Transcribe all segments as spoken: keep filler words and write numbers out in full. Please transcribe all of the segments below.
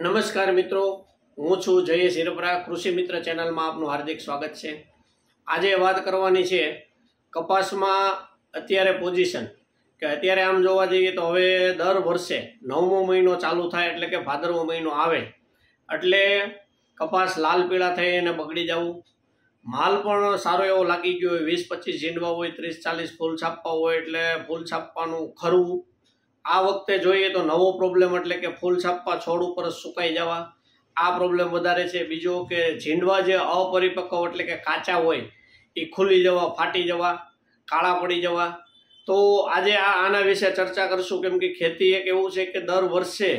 नमस्कार मित्रों, हूँ छू जयेश हिरपरा। कृषि मित्र चेनल में आपनु हार्दिक स्वागत है। आज बात करवानी छे कपास में अत्यारे पोजिशन के अत्यारे आम जोवा जईए तो हवे दर वर्षे नवमो महीनो चालू थाय एटले के भादरवो महीनो आवे एटले कपास लाल पीळा थई अने बगड़ी जावुं, माल पण सारो एवो लागी गयो होय, वीस पच्चीस झींडवा होय, तीस चालीस फूल छापवा होय एटले फूल छापवानुं खरवुं। आ वखते जोईए तो नवो प्रॉब्लम एटले के फूल छापवा छोड़ पर सुकाई जवा, आ प्रॉब्लम वधारे छे। बीजो के झींडवा जे अपरिपक्व एटले के काचा होय ए खुली जवा, फाटी जवा, काळा पड़ी जवा। तो आजे आना विषे चर्चा करशुं, केम के खेती एक एवुं छे के दर वर्षे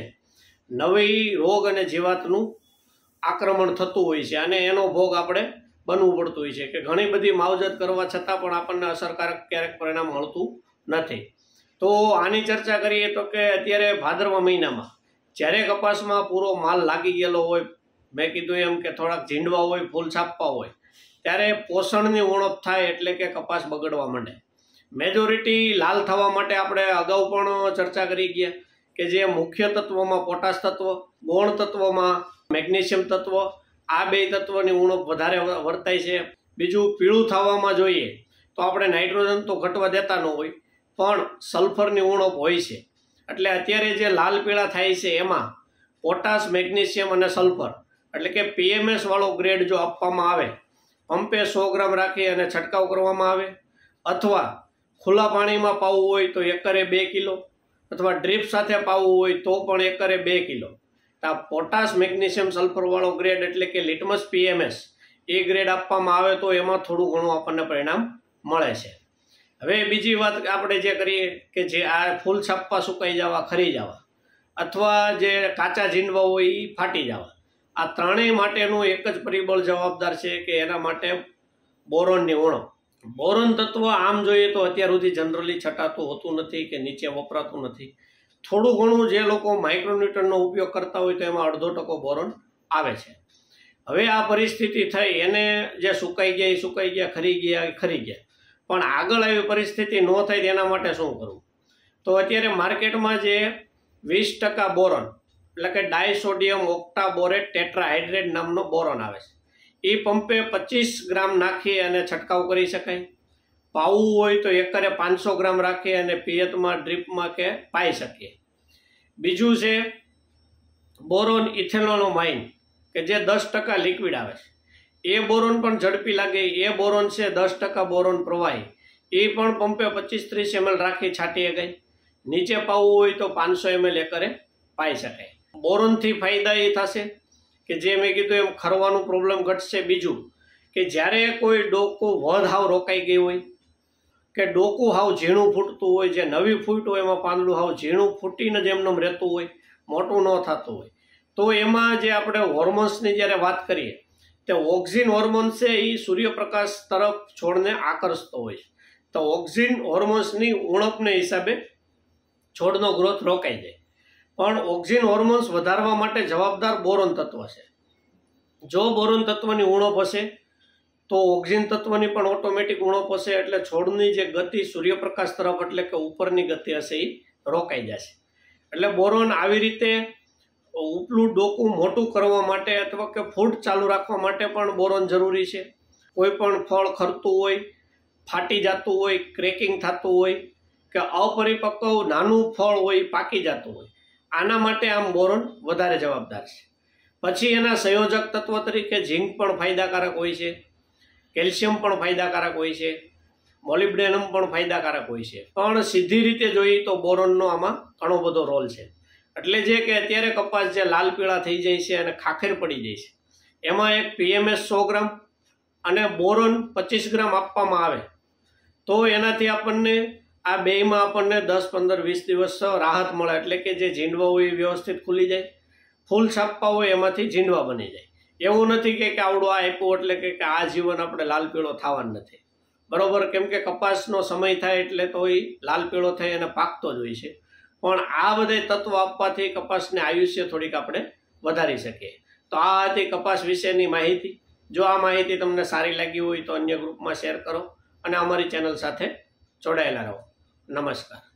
नवी रोग अने जीवातनुं आक्रमण थतुं होय छे अने एनो भोग आपणे बनवुं पड़तुं होय छे के घणी बधी मावजत करवा छतां पण आपणने असरकारक क्यारेक परिणाम मळतुं नथी। तो आनी चर्चा करिए तो के अत्यारे भादरवा महीनामां ज्यारे कपासमां पूरो माल लागी गेलो होय, मैं कीधुं एम के थोड़ाक झींडवा होय, फूल छापवा होय, त्यारे पोषणनी उणप थाय एटले के कपास बगड़वा मांडे। मेजोरिटी लाल थवा माटे आपणे अगाऊ पण चर्चा करी गया के जे मुख्य तत्वोमां पोटाश तत्व, गोण तत्वमां मेग्नेशियम तत्व, आ बे तत्वनी उणप वधारे वर्ताय छे। बीजुं पीळुं थवामां जोईए तो आपणे नाइट्रोजन तो घटवा देता न होय पण सल्फरनी उणप होय छे। एटले अत्यारे जे लाल पीळा थाय छे एमां पोटाश, मेग्नेशियम अने सल्फर एटले के पीएमएस वाळो ग्रेड जो आपवामां आवे, पंपे सौ ग्राम राखी अने छटकाव करवामां आवे, अथवा खुला पाणीमां पावुं होय तो एकरे बे किलो, अथवा ड्रीप साथे पावुं होय तो पण एकरे बे किलो। तो पोटाश, मेग्नेशियम, सल्फर वाळो ग्रेड एटले के लिटमस पीएमएस ए ग्रेड आपवामां आवे तो एमां थोडुं घणुं आपणने परिणाम मळे छे। हवे बीजी बात आपणे जे करीए के जे आ फूल छापवा सुकाई जवा, खरी जवा, अथवा जे काचा झींडवा होय ई फाटी जवा, आ त्रणेय माटेनुं एक ज परिबळ जवाबदार छे के एना माटे बोरोननी उणप। बोरोन तत्व आम जोईए तो अत्यार सुधी जनरली छटातुं होतुं नथी के नीचे वपरातुं नथी। थोडुं घणुं जे लोको माइक्रोन्यूटननो उपयोग करता होय तो एमां अर्धो टको बोरोन आवे छे। हवे आ परिस्थिति थई एने जे सुकाई गया ए सुकाई गया, खरी गया ए खरी गया, पण आगळ एवी परिस्थिति न थाय तेना माटे शुं करवुं? तो अत्यारे मार्केटमां जे वीस टका बोरोन एटले के डायसोडियम ऑक्टाबोरेट टेट्राहाइड्रेट नामनो बोरोन आवे छे, ए पंपे पच्चीस ग्राम नाखी अने छटकाव करी शकाय। पावुं होय तो एकरे पांच सौ ग्राम राखी अने पियतमां ड्रीपमां के पाई शकीए। बीजुं छे बोरोन इथेनोलोमाइन के जे दस टका लिक्विड आवे छे, ए बोरोन पण झड़पी लागे। ए बोरोन से दस टका बोरोन प्रवाही, ए पण पंपे पच्चीस तीस एम एल राखी छाटी गई। नीचे पावुं होय तो पांच सौ एम एल एकरे पाई शकाय। बोरोन थी फायदा ए थशे के जे मैं कीधुं एम खरवानुं प्रॉब्लम घटशे। बीजुं के ज्यारे कोई डोकું वध हाव रोकाई गयुं होय के डोकું हाव झीणुं फूटतुं होय, जे नवी फूट होय एमां પાંદડું हाव झीणुं फूटीने ज एमनेम रहेतुं होय, मोटुं न थतुं होय, तो एमां जे आपणे होर्मोन्सनी ज्यारे वात करीए तो ऑक्सिन होर्मोन्स है ये सूर्यप्रकाश तरफ छोड़ने आकर्षतो होय। तो ऑक्सिन होर्मोन्सनी उणपने हिसाबे छोड़नो ग्रोथ रोकाई जाय। पण ऑक्सिन होर्मोन्स वधारवा माटे जवाबदार बोरोन तत्व छे। जो बोरोन तत्वनी उणप हशे तो ऑक्सिन तत्वनी पण ऑटोमेटिक उणप हशे एटले छोड़नी जे गति सूर्यप्रकाश तरफ एटले के उपरनी गति हशे ए रोकाई जशे। एटले बोरोन आवी रीते उपलू डोकું मोटું करवा माटे अथवा के फूट चालू राखवा माटे पण बोरोन जरूरी छे। कोई पण फळ खरतुं होय, फाटी जातुं होय, क्रेकिंग थतुं होय के अपरिपक्व नानुं फळ होय पाकी जातुं होय, आना माटे आम बोरोन वधारे जवाबदार छे। पछी एना संयोजक तत्व तरीके झिंक पण फायदाकारक होय छे, केल्शियम पण फायदाकारक होय छे, मोलिब्डेनम पण फायदाकारक होय छे। पण सीधी रीते जोईए तो बोरोननो आमां घणो बधो रोल छे। એટલે જે કે અત્યારે કપાસ જે લાલ પીળા થઈ જાય છે અને ખાખેર પડી જાય છે એમાં એક પીએમએસ સો ગ્રામ અને બોરોન પચીસ ગ્રામ આપવામાં આવે તો એનાથી આપણને આ બેયમાં આપણને દસ પંદર વીસ દિવસ રાહત મળે। એટલે કે જે ઝીંડવા હોય એ વ્યવસ્થિત ખુલી જાય, ફૂલ છાપવા હોય એમાંથી ઝીંડવા બની જાય। એવું નથી કે આવડું આ આપ્યું એટલે કે આ જીવન આપણે લાલ પીળો થવાનું નથી, બરોબર? કેમ કે કપાસનો સમય થાય એટલે તો એ લાલ પીળો થાય અને પાકતો જ હોય છે। પણ આ બધે તત્વ આપવાથી કપાસને આયુષ્ય થોડીક આપણે વધારી શકીએ। તો આ હતી કપાસ વિશેની માહિતી। જો આ માહિતી તમને સારી લાગી હોય તો અન્ય ગ્રુપમાં શેર કરો અને અમારી ચેનલ સાથે જોડાયેલા રહો। નમસ્કાર।